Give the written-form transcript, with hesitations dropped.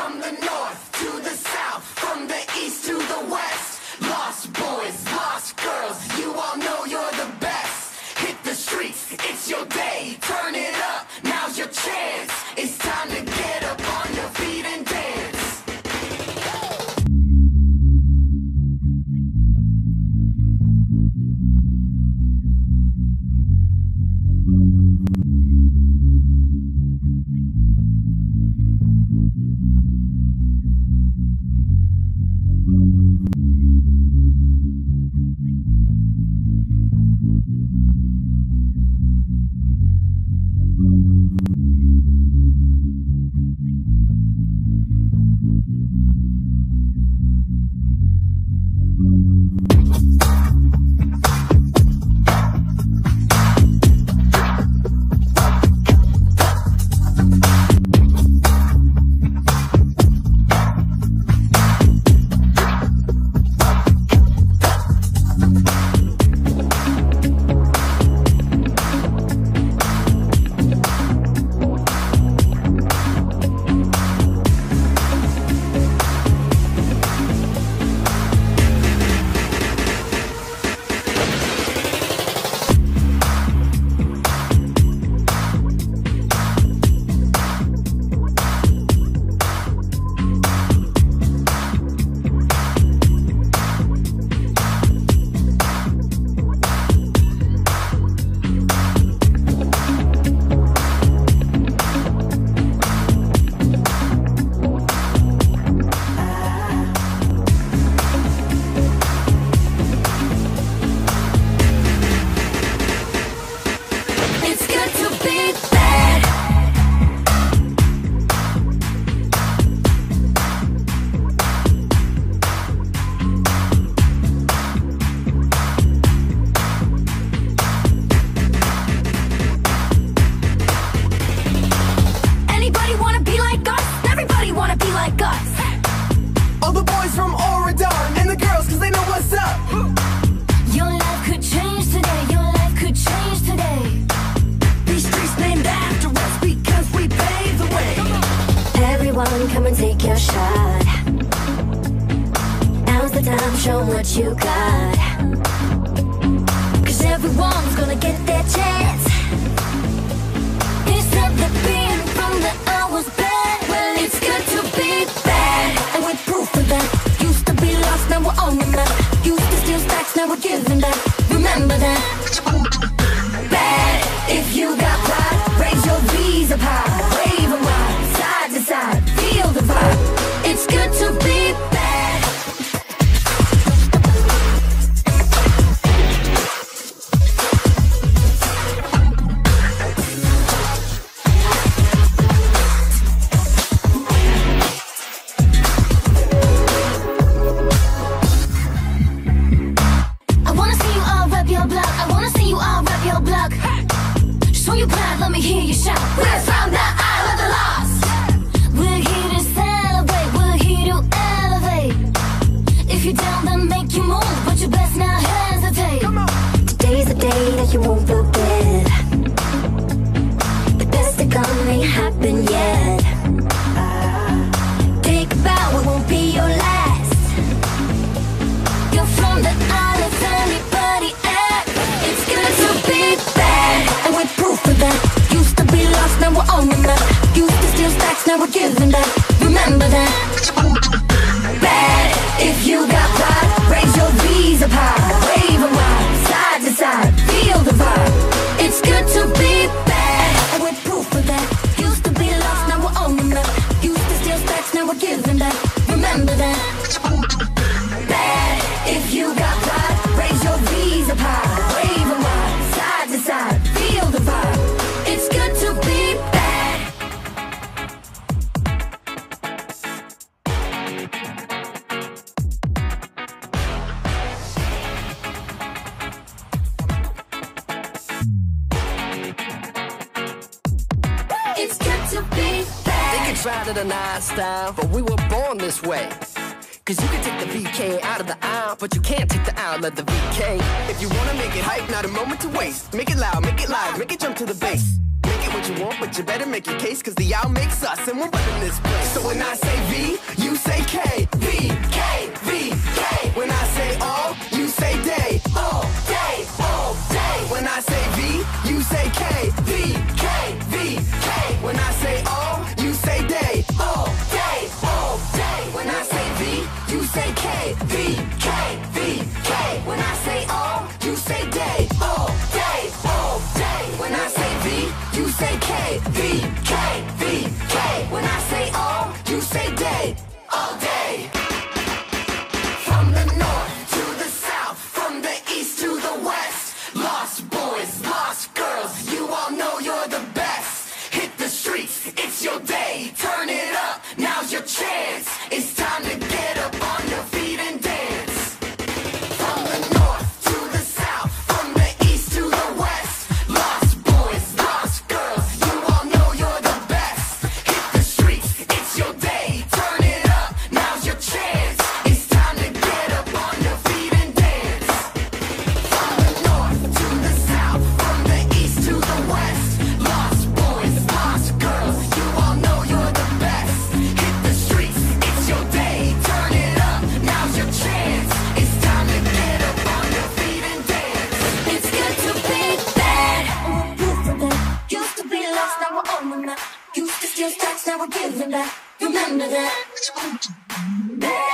From the north to the south, from the east to the west. Lost boys, lost girls, you all know you're the best. Hit the streets, it's your day, turn it up, now's your chance. It's time to get up on your feet and dance. Come and take your shot. Now's the time, show what you got. 'Cause everyone's gonna get their chance. He said that being from the hour's bad. Well, it's good to be bad, and we're proof of that. Used to be lost, now we're on the map. Used to steal stacks, now we're giving back. Remember that. Bad, if you got pride, raise your V's up high. Wave them wide, side to side. Feel the vibe. It's good to be bad. I wanna see you all rep your block. I wanna see you all rep your block. Show you pride, let me hear you shout. We're from the Isle of the Lost. We're here to celebrate, we're here to elevate. If you're down, then make you move, but you best not hesitate. Today's the day that you won't forget. The best to come ain't happened yet. Think about what won't be your last. You're from the Isle of anybody at. It's good to be bad, and we're proof of that. Used to be lost, now we're on the map. Used to steal stacks, now we're giving back. Remember that. Bad, if you got pride, raise your V's up high. Wave them wide, side to side. Feel the vibe. It's good to be bad, and we're proof of that. Used to be lost, now we're on the map. Used to steal stacks, now we're giving back. Remember that. Bad, if you got pride, raise your V's up high. Wave them wide, side to side. Feel the vibe. It's good to be bad. It's good to be bad. They can try to deny style, but we were born this way. 'Cause you can take the VK out of the aisle, but you can't take the aisle of the VK. If you wanna make it hype, not a moment to waste. Make it loud, make it live, make it jump to the bass. Make it what you want, but you better make your case, 'cause the owl makes us. boss and we're running this place. So when I say V, you say K. V, K, V, K. When I say all, you say day. All day, all day. When I say V, you say K. V, K, V, K. When I say all, you say day. All day, all day. When I say V, you say K. V, K, V, K. When I say all, you say day. All day, all day. When I say V, you say K. V, K, V, K. When I say all, you say day. All day. From the north to the south, from the east to the west. Lost boys, lost girls, you all know you're the best. Hit the streets, it's your day. Turn it up, now's your chance. It's time to get up on your feet and dance. From the north to the south, from the east to the west. Lost boys, lost girls, you all know you're the best. Hit the streets, it's your day. Turn it up, now's your chance. It's time to get up on your feet and dance. From the north to the south, from the east to the west. Lost boys, lost girls, you all know you're the best. Hit the streets, it's your day. Turn it up, now's your chance. It's time to get up on your feet and dance. It's good to be bad. We're proof of that. Used to be lost, now we're on the map. Used to steal stacks, now we're giving back. Remember that.